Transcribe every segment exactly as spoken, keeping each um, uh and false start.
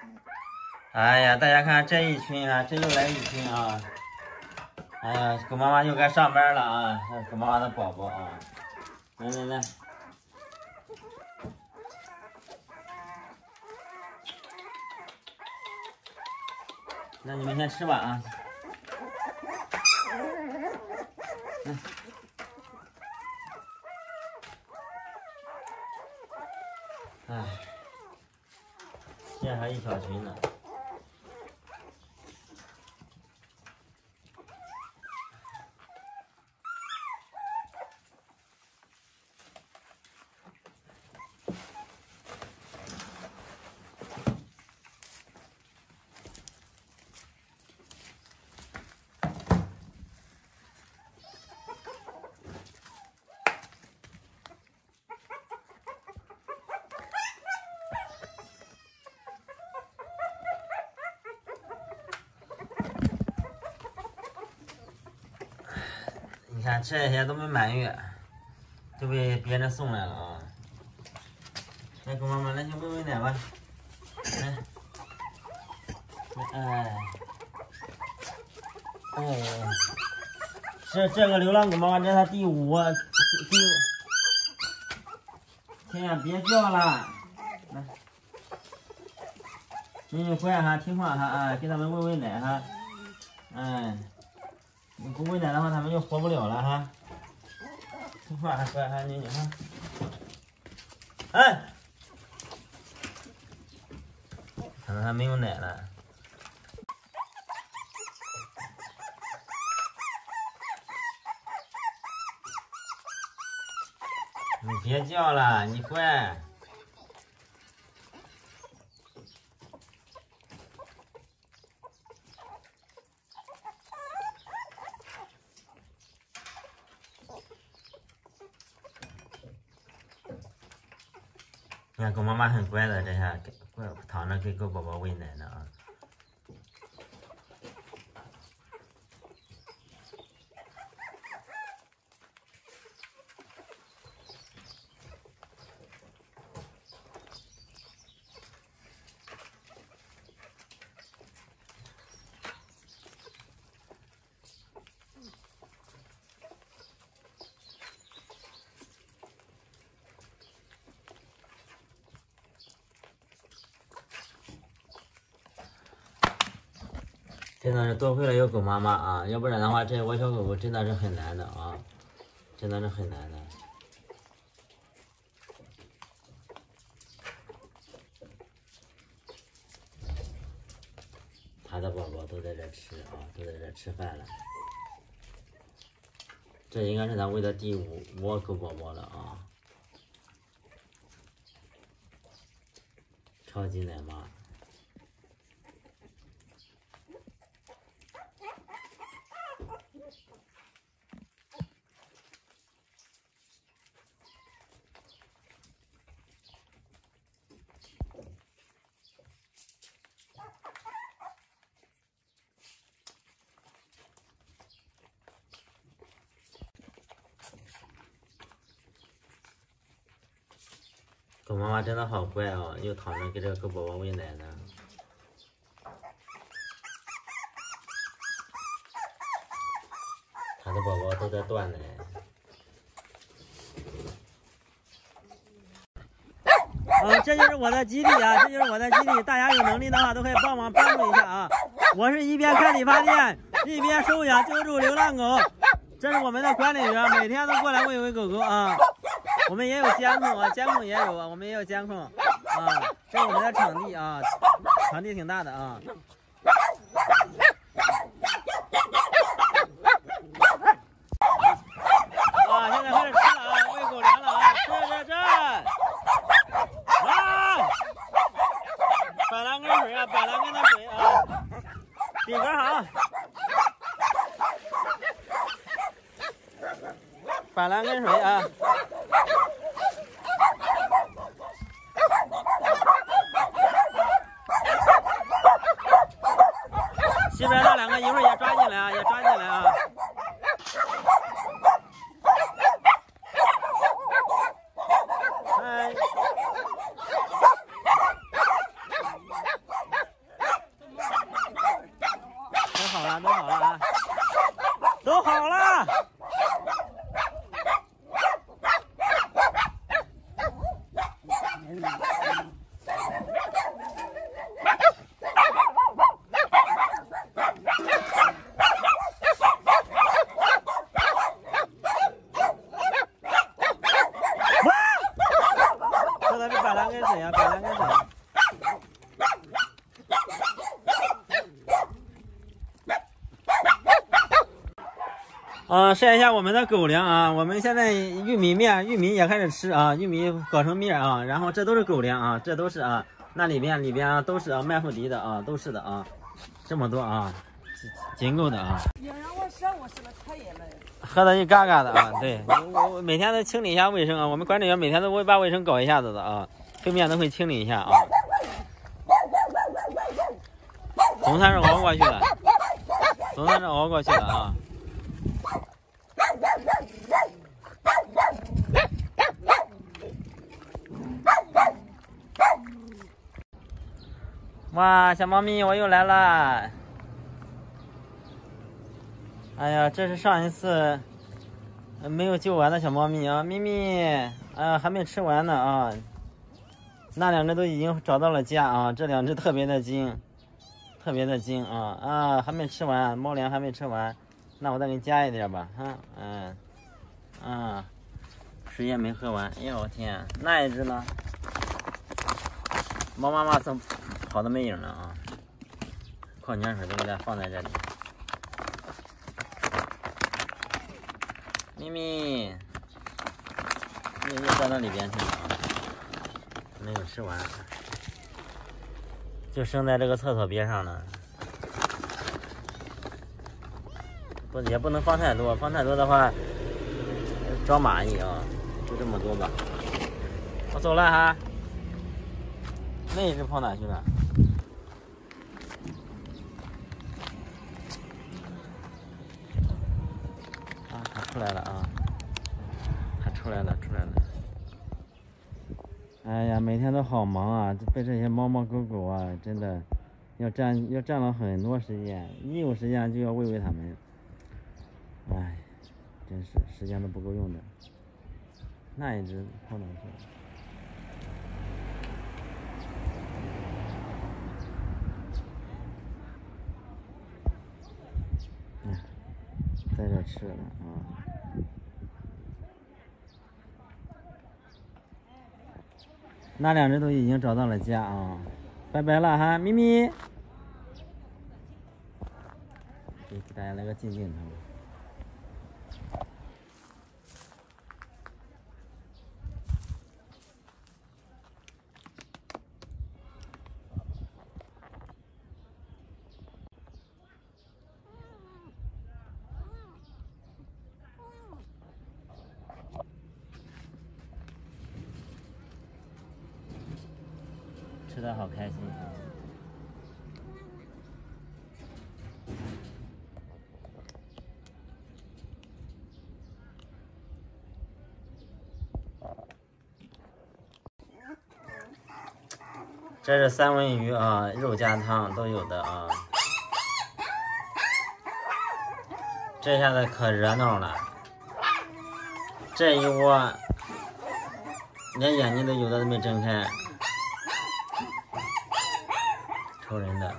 哎呀，大家看这一群啊，这又来一群啊！哎呀，狗妈妈又该上班了啊！狗妈妈的宝宝啊，来来来，那你们先吃吧啊！嗯。哎，现在还一小群呢。你看这些都没满月，都被别人送来了啊！来，狗妈妈，来去喂喂奶吧。来，哎，哎，这这个流浪狗妈妈，这是它第五，第五。天呀，别叫了，来，你你乖哈，听话哈啊，给它们喂喂奶哈，哎。你不喂奶的话，它们就活不了了哈。听话还乖，还你你哈。哎，可能还没有奶了。你别叫了，你乖。你看狗妈妈很乖的，这下乖躺着给狗宝宝喂奶呢啊。真的是多亏了有狗妈妈啊，要不然的话，这窝小狗狗真的是很难的啊，真的是很难的。它的宝宝都在这吃啊，都在这吃饭了。这应该是它喂的第五窝狗宝宝了啊，超级奶妈。狗妈妈真的好乖啊，又躺着给这个狗宝宝喂奶呢。它的宝宝都在断奶。啊，这就是我的基地啊，这就是我的基地，大家有能力的话都可以帮忙帮助一下啊。我是一边开理发店，一边收养救助流浪狗。这是我们的管理员，每天都过来喂喂狗狗啊。我们也有监控啊，监控也有啊，我们也有监控啊。这是我们的场地啊，场地挺大的啊。啊，现在开始吃了啊，喂狗粮了啊，吃吃吃！啊，百来根水啊，百来根的水啊，比格好。百来根水啊。西边那两个一会儿也抓进来啊，也抓进来啊。哎， 啊，都好了啊，都好了。这它是板蓝根水呀，板蓝根水。啊、呃，晒一下我们的狗粮啊！我们现在玉米面、玉米也开始吃啊，玉米搞成面啊，然后这都是狗粮啊，这都是啊，那里边里边啊都是啊麦麸迪的啊，都是的啊，这么多啊，仅够的啊。 你让我说，我是个可以了。 喝的一嘎嘎的啊，对，我我每天都清理一下卫生啊，我们管理员每天都会把卫生搞一下子的啊，对面都会清理一下啊。总算是熬过去了，总算是熬过去了啊。哇，小猫咪，我又来了！哎呀，这是上一次没有救完的小猫咪啊，咪咪，哎呀，还没吃完呢啊。那两只都已经找到了家啊，这两只特别的精，特别的精啊啊，还没吃完，猫粮还没吃完，那我再给你加一点吧，哈，嗯，啊，水也没喝完，哎呦我天，那一只呢？猫妈妈怎么跑的没影了啊？矿泉水都给它放在这里。咪咪，又又钻到里边去了啊！没有吃完，就生在这个厕所边上了。不也不能放太多，放太多的话招蚂蚁啊！就这么多吧。我走了哈。那一只跑哪去了？啊，它出来了啊！它出来了，出来了！哎呀，每天都好忙啊，被这些猫猫狗狗啊，真的要占要占了很多时间，一有时间就要喂喂它们。哎，真是时间都不够用的。那一只跑哪去了？在这吃了啊！那两只都已经找到了家啊！拜拜了哈，咪咪！给大家来个近镜头。吃的好开心啊！这是三文鱼啊，肉加汤都有的啊。这下子可热闹了，这一窝连眼睛都有的都没睁开。抽人的，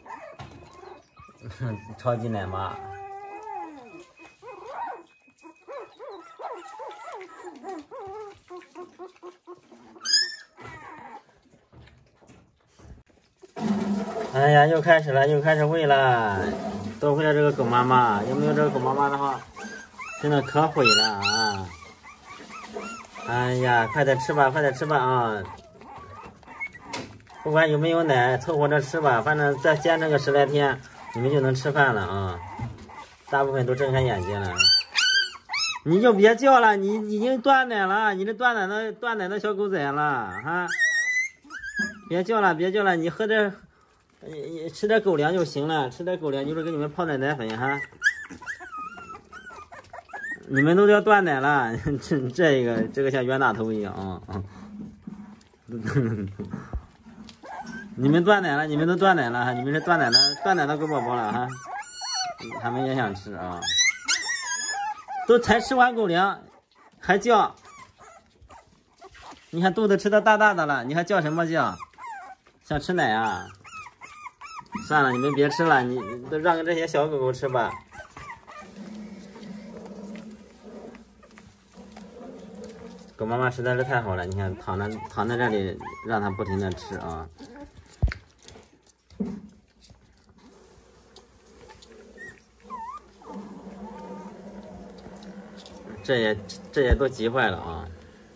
超级奶妈。哎呀，又开始了，又开始喂了，多亏了这个狗妈妈，有没有这个狗妈妈的话，真的可毁了啊！哎呀，快点吃吧，快点吃吧啊！不管有没有奶，凑合着吃吧，反正再坚持个十来天，你们就能吃饭了啊！大部分都睁开眼睛了。你就别叫了，你已经断奶了，你这断奶的断奶的小狗崽了哈！别叫了，别叫了，你喝点，你吃点狗粮就行了，吃点狗粮，一会儿给你们泡点奶粉哈。你们都要断奶了，这这个这个像冤大头一样啊啊！你们断奶了，你们都断奶了哈，你们是断奶的断奶的狗宝宝了哈。 他们也想吃啊，都才吃完狗粮，还叫。你看肚子吃的大大的了，你还叫什么叫？想吃奶啊？算了，你们别吃了，你都让给这些小狗狗吃吧。狗妈妈实在是太好了，你看躺在躺在这里，让它不停的吃啊。这也这也都急坏了啊！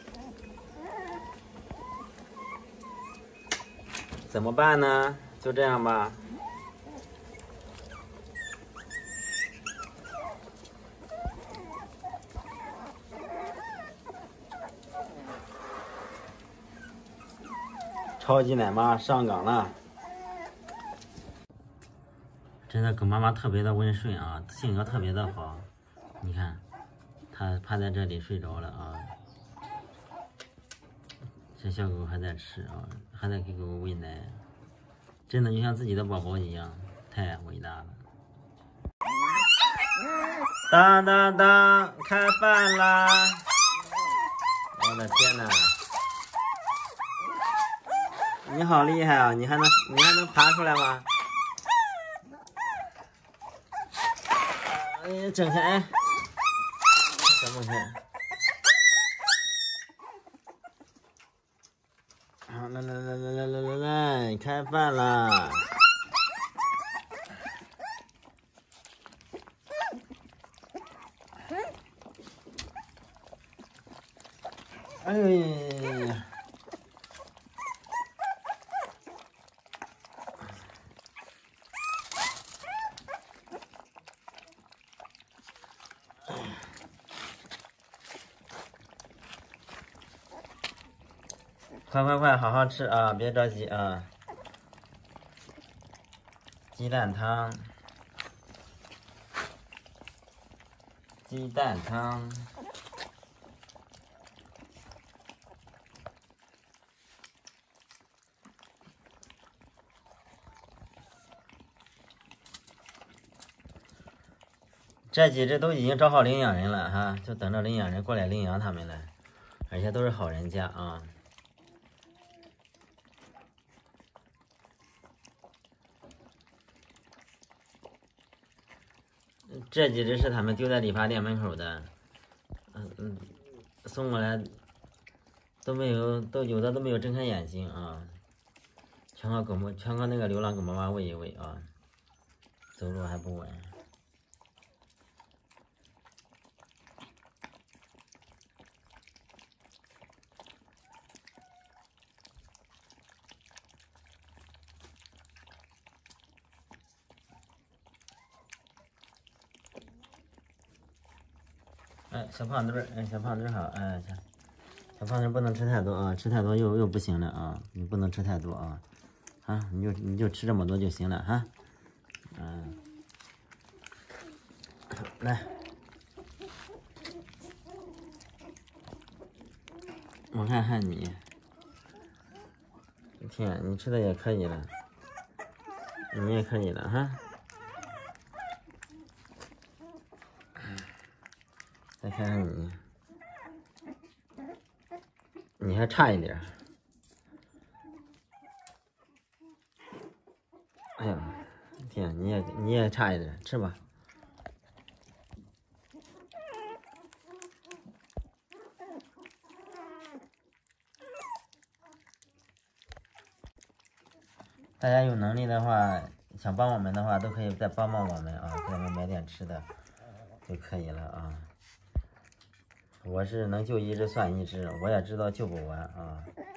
怎么办呢？就这样吧。超级奶妈上岗了，真的狗妈妈特别的温顺啊，性格特别的好，你看。它趴在这里睡着了啊，这小狗还在吃啊，还在给狗狗喂奶，真的就像自己的宝宝一样，太伟大了。当当当，开饭啦！我的天哪，你好厉害啊！你还能你还能爬出来吗？哎，睁开！哎怎么看？好，来来来来来来来来，开饭啦！哎呀！快快快，好好吃啊！别着急啊！鸡蛋汤，鸡蛋汤，这几只都已经找好领养人了哈，就等着领养人过来领养他们了，而且都是好人家啊。这几只是他们丢在理发店门口的，嗯嗯，送过来都没有，都有的都没有睁开眼睛啊，全靠狗妈，全靠那个流浪狗妈妈喂一喂啊，走路还不稳。哎，小胖墩儿，哎，小胖墩儿好，哎，小小胖墩儿不能吃太多啊，吃太多又又不行了啊，你不能吃太多啊，啊，你就你就吃这么多就行了哈，嗯，来，我看看你，天，你吃的也可以了，你也可以了哈。再看看你，你还差一点。哎呀，天，你也你也差一点，吃吧。大家有能力的话，想帮我们的话，都可以再帮帮我们啊，给我们买点吃的就可以了啊。我是能救一只算一只，我也知道救不完啊。